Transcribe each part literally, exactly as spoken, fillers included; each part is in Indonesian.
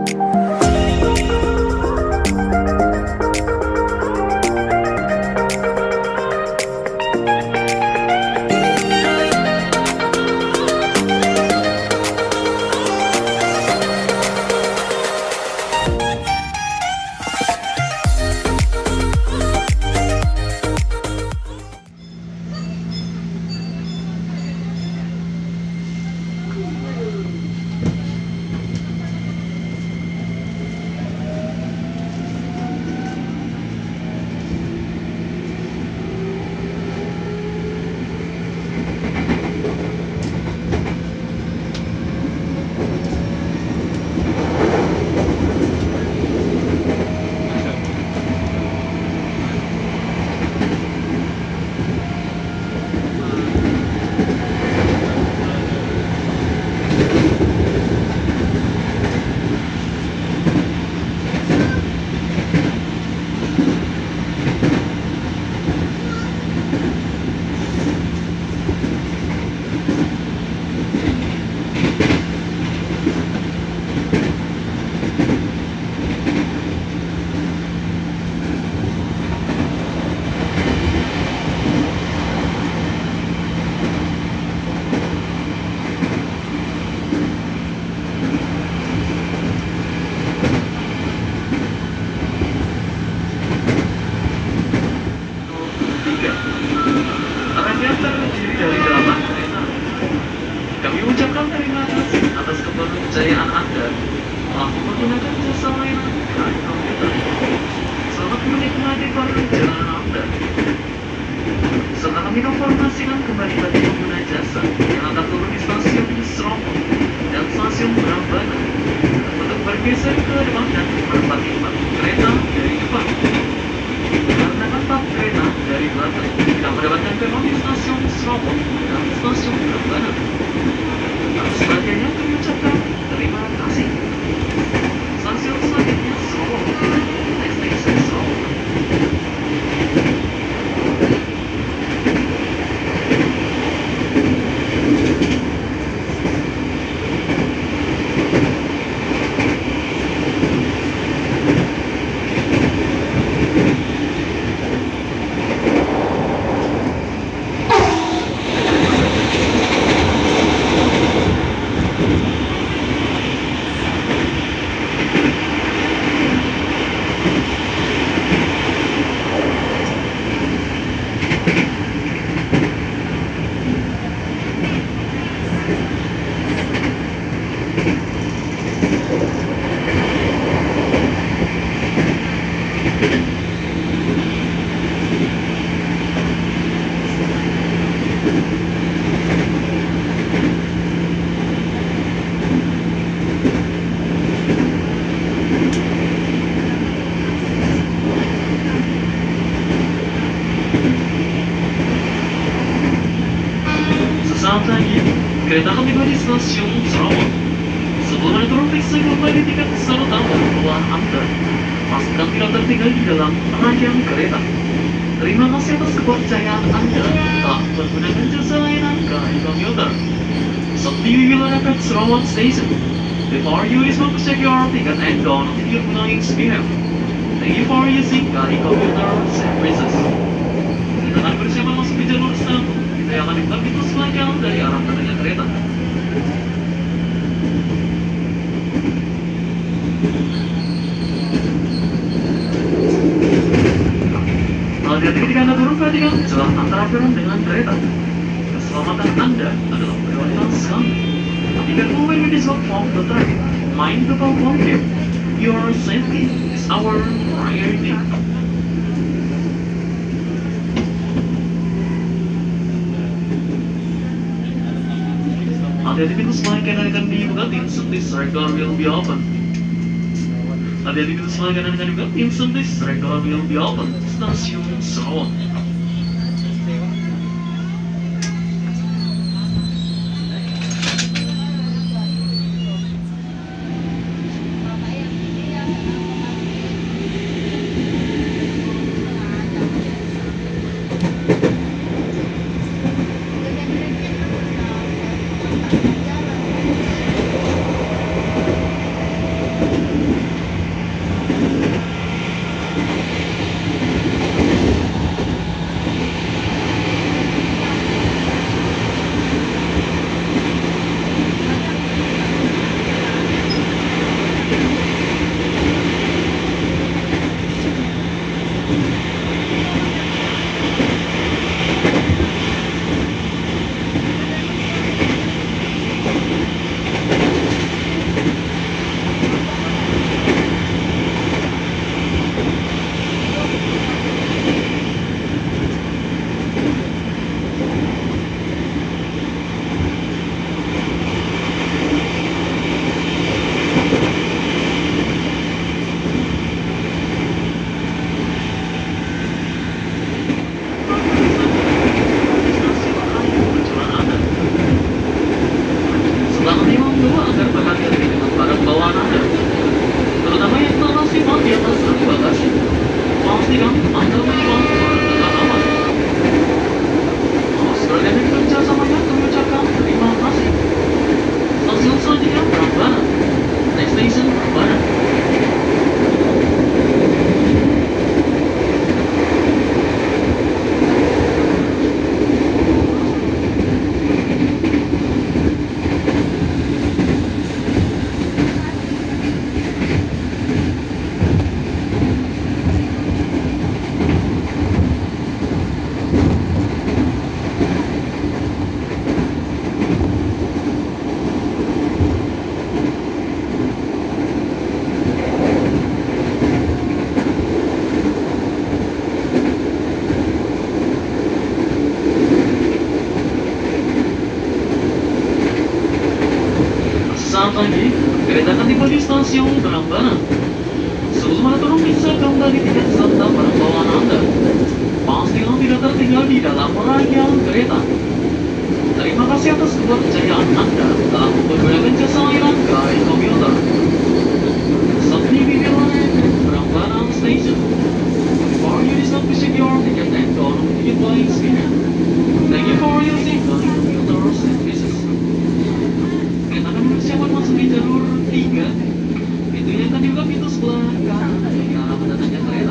kepercayaan Anda telah menggunakan jasa layanan K A I Commuter. Selamat menikmati perjalanan Anda. Serta kami informasikan kembali bagi pengguna jasa yang akan turun di stasiun Srowot dan stasiun Brambanan untuk bergeser ke depan dan menempati empat kereta dari depan. Karena empat kereta dari Klaten tidak mendapatkan peron di stasiun Srowot dan stasiun Brambanan. Atas sebagainya kami ucapkan terima kasih. Stasiun selanjutnya Srowot. Next station Srowot. Sesaat lagi, kereta akan tiba di stasiun Srowot. Sebelum Anda turun, periksa kembali tiket serta keluar Anda. Pastikan tidak tertinggal di dalam rangkaian kereta. Terima kasih atas kepercayaan Anda telah menggunakan jasa layanan K A I Commuter. Seperti we will arrive at Srowot Station. Before you is to check your ticket and download your belongings behind. Thank you for using K A I Commuter services. Kita akan bersiap masuk di jalur satu. Kita akan dibuka pintu sebelah dari arah katanya kereta. Hati-hati ketika Anda turun, perhatikan jalan antara peron dengan kereta. Keselamatan Anda adalah prioritas kami. Even when we disrupt from the traffic, mind the platform here. Your safety is our priority. Hati-hati pintu sebelah kanan akan dibuka, instant this regular will be open. Hati-hati pintu sebelah kanan akan dibuka, instant this regular will be open. Stasiun Srowot. terutama yang tersimpan di atas rak bagasi. Pastikan Anda menyelam dengan aman. Australia kerjasamanya mengucapkan terima kasih. Stasiun selanjutnya Brambanan. Next station Brambanan. Lagi, kereta akan tiba di stasiun Brambanan. Sebelum Anda turun, bisa kembali tiket serta barang bawaan Anda. Pastikan tidak tertinggal di dalam rangkaian kereta. Terima kasih atas kepercayaan Anda dalam menggunakan jasa layanan K A I Commuter. Sampai di Brambanan Station. Before you decide to check your ticket and go on with your flight experience. Thank you for using K A I Commuter services. Siapa masuk di jalur tiga, pintunya akan dibuka pintu sebelah kanan dari arah mendatangnya kereta.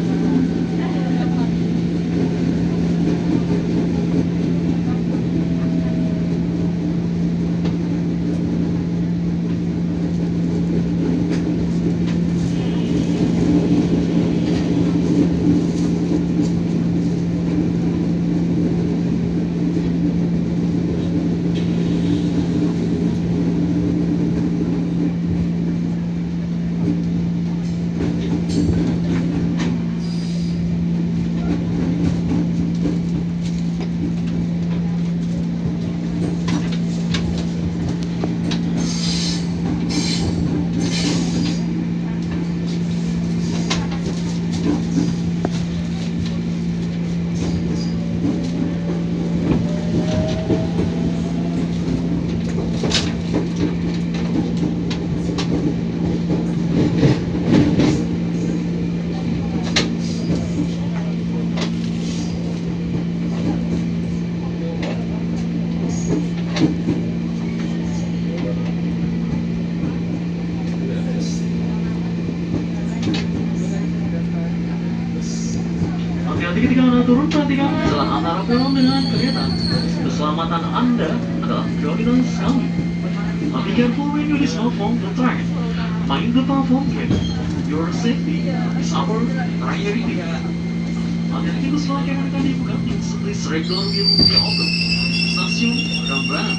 Hati-hati ketika Anda turun, perhatikan jalan antara peron dengan kereta. Keselamatan Anda adalah prioritas kami. Be careful when you dismount from the train. Mind the platform with your safety is our priority. Hati-hati bus yang akan dibuka, please regularly open. Stasiun Brambanan.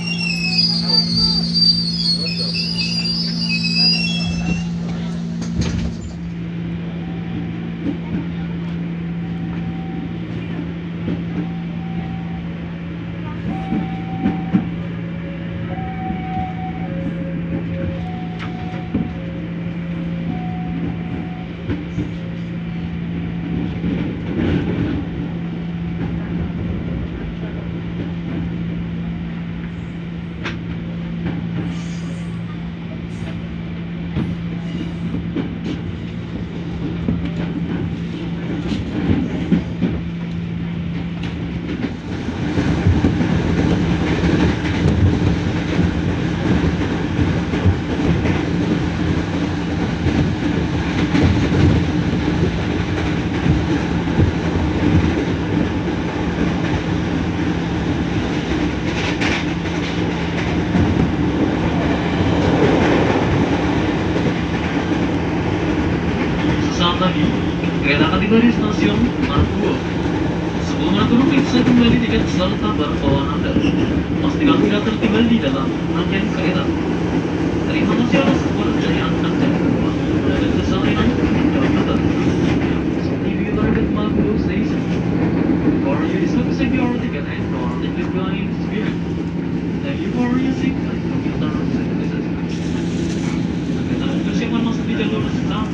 Lagi, kereta akan tiba di stasiun Maguwo. Sebelum Anda turun, bisa kembali tiket serta barang bawaan Anda. Pastikan tidak tertinggal di dalam rangkaian kereta. Terima kasih atas kepercayaan Anda dan jasa layanan Yogyakarta. If you are at Maguwo Station, or you decide to save your ticket and go on the flying experience, thank you for using K A I Commuter services. Kereta akan bersiapkan masuk di jalur enam.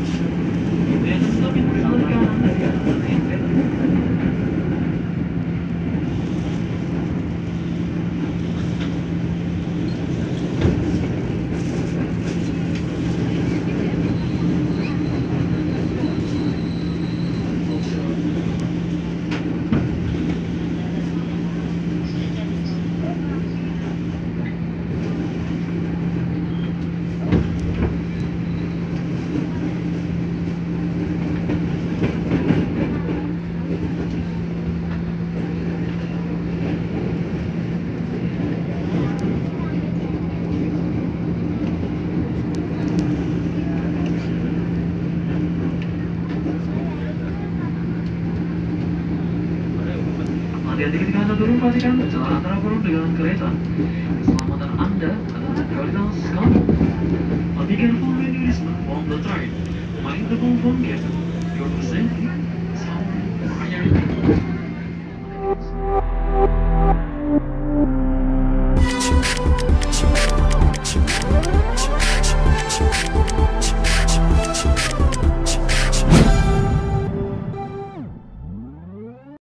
Hati-hati ketika Anda turun, perhatikan jalan antara kolom dengan kereta. Keselamatan Anda adalah prioritas kami. Be careful when you dismount from the train. Mind the phone gap. Your safety